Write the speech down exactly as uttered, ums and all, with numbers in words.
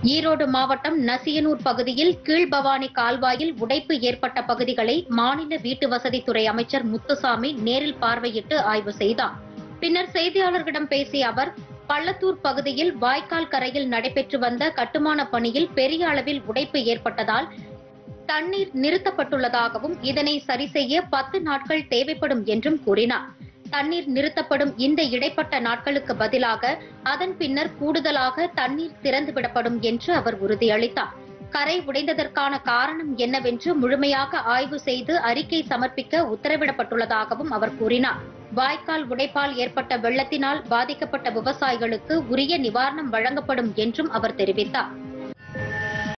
ஈரோடு மாவட்டம் நசியனூர் பகுதியில் கீழ்பவானி கால்வாயில் உடைப்பு ஏற்பட்ட பகுதிகளை மாநில வீட்டு வசதித்துறை அமைச்சர் முத்துசாமி நேரில் பார்வையிட்டு ஆய்வு செய்தார். பின்னர் செய்தியாளர்களிடம் பேசிய அவர், பள்ளத்தூர் பகுதியில் வாய்க்கால் கரையில் நடைபெற்று வந்த கட்டுமான பணியில் பெரிய அளவில் உடைப்பு ஏற்பட்டதால் தண்ணீர் நிறுத்தப்பட்டுள்ளதாகவும் இதனை சரிசெய்ய பத்து நாட்கள் தேவைப்படும் என்றும் கூறினார். தண்ணீர் நிறுத்தப்படும் இந்த இடைப்பட்ட நாட்களுக்கு பதிலாக அதன் பின்னர் கூடுதலாக தண்ணீர் திறந்துவிடப்படும் என்று அவர் உறுதியளித்தார். கரை உடைந்ததற்கான காரணம் என்னவென்று முழுமையாக ஆய்வு செய்து அறிக்கை சமர்ப்பிக்க உத்தரவிடப்பட்டுள்ளதாகவும் அவர் கூறினார். வாய்க்கால் உடைப்பால் ஏற்பட்ட வெள்ளத்தினால் பாதிக்கப்பட்ட விவசாயிகளுக்கு உரிய நிவாரணம் வழங்கப்படும் என்றும் அவர் தெரிவித்தார்.